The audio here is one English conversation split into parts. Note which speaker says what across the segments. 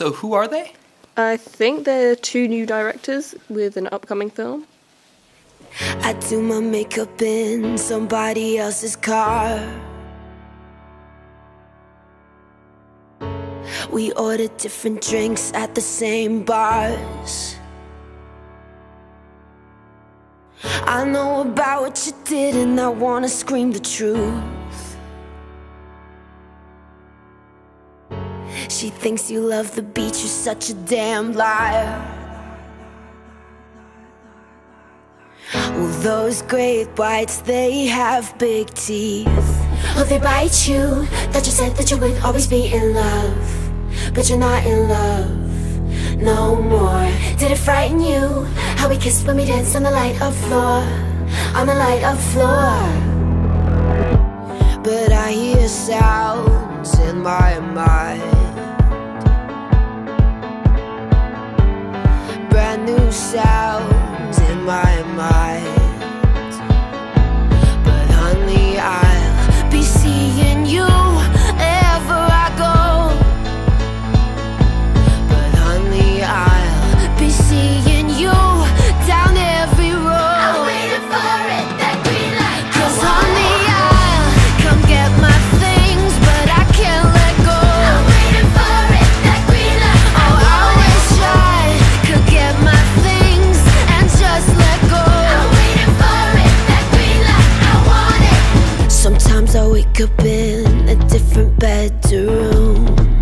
Speaker 1: So who are they?
Speaker 2: I think they're two new directors with an upcoming film.
Speaker 3: I do my makeup in somebody else's car. We order different drinks at the same bars. I know about what you did and I wanna scream the truth. She thinks you love the beach, you're such a damn liar. Well, those great whites, they have big teeth. Oh, they bite you. Thought you said that you would always be in love, but you're not in love no more. Did it frighten you how we kissed when we danced on the light of floor, on the light of floor? But I hear sounds in my mind, brand new sounds in my mind. But honey, I'll be seeing you wherever I go. But honey, I'll be seeing you down every road. I'm waiting for it, that green light. 'Cause honey, I'll come get my things, but I can't let go. I'm waiting for it, that green light. Oh, I wish I could get my things and just let go. I'm waiting for it, that green light. I want it. Sometimes I wake up in a different bedroom.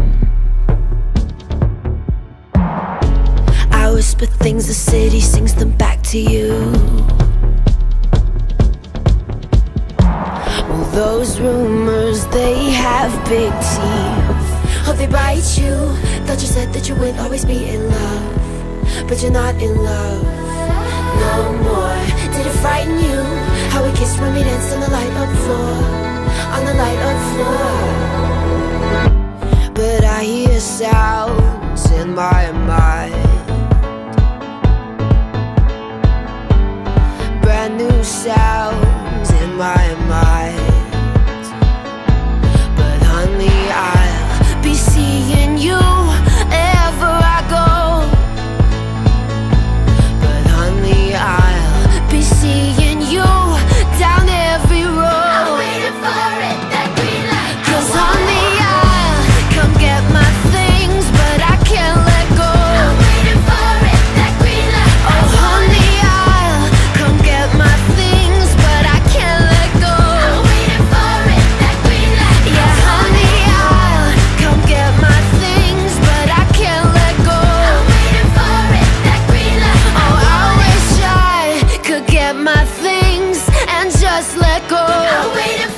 Speaker 3: I whisper things, the city sings them back to you. Well, those rumors, they have big teeth. Oh, they bite you. Thought you said that you would always be in love, but you're not in love no more. Did it frighten you how we kissed when we danced on the light of floor, on the light of floor? But I hear sounds in my mind, brand new sounds in my mind. But honey, I'll be seeing you wherever I go. But honey, I'll be seeing you down every road. I'm waiting for it, that green light. 'Cause honey, I'll come get my things, but I can't let go. I'm waiting for it, that green light. Oh honey, I'll come get my things, but I can't let go. I'm waiting for it, that green light. Yeah, honey, I'll come get my things, but I can't let go. I'm waiting for it, that green light. Oh, I wish I could get my things and just let go. I'm waiting